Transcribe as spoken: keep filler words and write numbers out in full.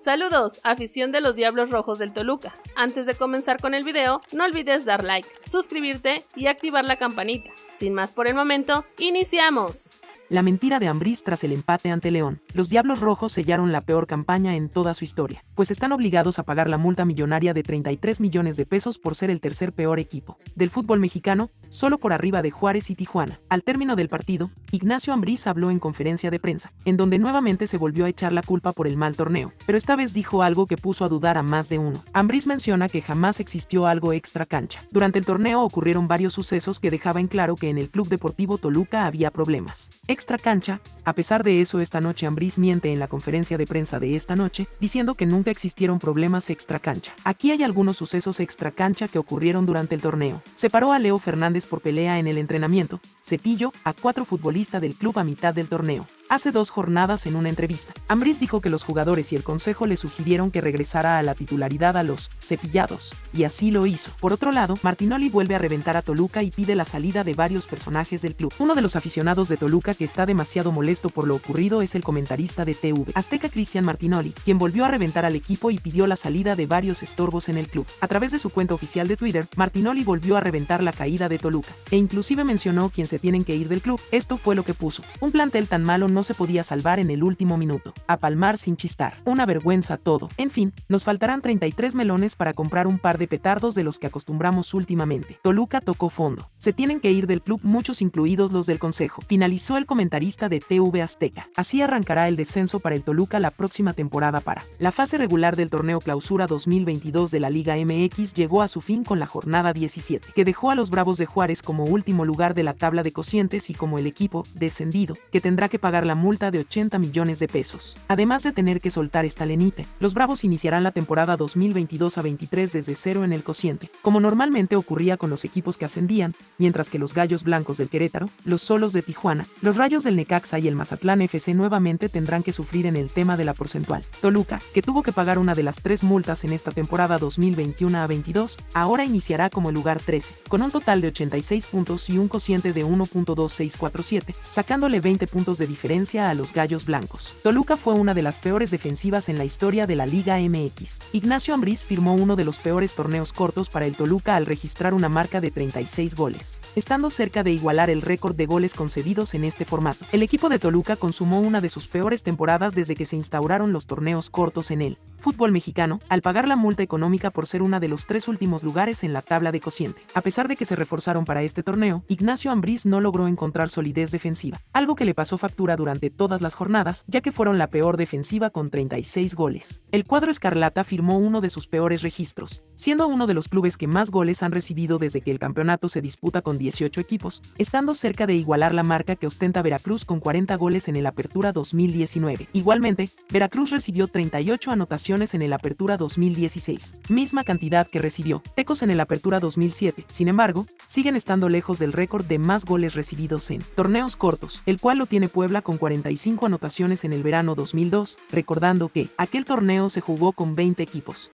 Saludos, afición de los Diablos Rojos del Toluca. Antes de comenzar con el video, no olvides dar like, suscribirte y activar la campanita. Sin más por el momento, ¡iniciamos! La mentira de Ambriz tras el empate ante León. Los Diablos Rojos sellaron la peor campaña en toda su historia, pues están obligados a pagar la multa millonaria de treinta y tres millones de pesos por ser el tercer peor equipo del fútbol mexicano, solo por arriba de Juárez y Tijuana. Al término del partido, Ignacio Ambriz habló en conferencia de prensa, en donde nuevamente se volvió a echar la culpa por el mal torneo, pero esta vez dijo algo que puso a dudar a más de uno. Ambriz menciona que jamás existió algo extra cancha. Durante el torneo ocurrieron varios sucesos que dejaban claro que en el Club Deportivo Toluca había problemas extra cancha. A pesar de eso, esta noche Ambriz miente en la conferencia de prensa de esta noche, diciendo que nunca existieron problemas extra cancha. Aquí hay algunos sucesos extra cancha que ocurrieron durante el torneo. Separó a Leo Fernández por pelea en el entrenamiento, Cepillo a cuatro futbolistas del club a mitad del torneo. Hace dos jornadas en una entrevista, Ambriz dijo que los jugadores y el consejo le sugirieron que regresara a la titularidad a los cepillados, y así lo hizo. Por otro lado, Martinoli vuelve a reventar a Toluca y pide la salida de varios personajes del club. Uno de los aficionados de Toluca que está demasiado molesto por lo ocurrido es el comentarista de T V Azteca Cristian Martinoli, quien volvió a reventar al equipo y pidió la salida de varios estorbos en el club. A través de su cuenta oficial de Twitter, Martinoli volvió a reventar la caída de Toluca, e inclusive mencionó quién se tienen que ir del club. Esto fue lo que puso: un plantel tan malo no se podía salvar en el último minuto. A palmar sin chistar. Una vergüenza todo. En fin, nos faltarán treinta y tres melones para comprar un par de petardos de los que acostumbramos últimamente. Toluca tocó fondo. Se tienen que ir del club muchos, incluidos los del consejo. Finalizó el comentarista de T V Azteca. Así arrancará el descenso para el Toluca la próxima temporada. Para la fase regular del torneo Clausura dos mil veintidós de la Liga M X llegó a su fin con la jornada diecisiete, que dejó a los Bravos de Juárez como último lugar de la tabla de cocientes y como el equipo descendido, que tendrá que pagar la multa de ochenta millones de pesos. Además de tener que soltar esta lenita, los Bravos iniciarán la temporada dos mil veintidós a veintitrés desde cero en el cociente, como normalmente ocurría con los equipos que ascendían, mientras que los Gallos Blancos del Querétaro, los Solos de Tijuana, los Rayos del Necaxa y el Mazatlán F C nuevamente tendrán que sufrir en el tema de la porcentual. Toluca, que tuvo que pagar una de las tres multas en esta temporada dos mil veintiuno a veintidós, ahora iniciará como el lugar trece, con un total de ochenta y seis puntos y un cociente de uno punto dos seis cuatro siete, sacándole veinte puntos de diferencia a los Gallos Blancos. Toluca fue una de las peores defensivas en la historia de la Liga M X. Ignacio Ambriz firmó uno de los peores torneos cortos para el Toluca al registrar una marca de treinta y seis goles, estando cerca de igualar el récord de goles concedidos en este formato. El equipo de Toluca consumó una de sus peores temporadas desde que se instauraron los torneos cortos en el fútbol mexicano, al pagar la multa económica por ser una de los tres últimos lugares en la tabla de cociente. A pesar de que se reforzaron para este torneo, Ignacio Ambriz no logró encontrar solidez defensiva, algo que le pasó factura durante todas las jornadas, ya que fueron la peor defensiva con treinta y seis goles. El cuadro escarlata firmó uno de sus peores registros, siendo uno de los clubes que más goles han recibido desde que el campeonato se disputa con dieciocho equipos, estando cerca de igualar la marca que ostenta Veracruz con cuarenta goles en el Apertura dos mil diecinueve. Igualmente, Veracruz recibió treinta y ocho anotaciones en el Apertura dos mil dieciséis, misma cantidad que recibió Tecos en el Apertura dos mil siete. Sin embargo, siguen estando lejos del récord de más goles recibidos en torneos cortos, el cual lo tiene Puebla con cuarenta y cinco anotaciones en el verano dos mil dos, recordando que aquel torneo se jugó con veinte equipos.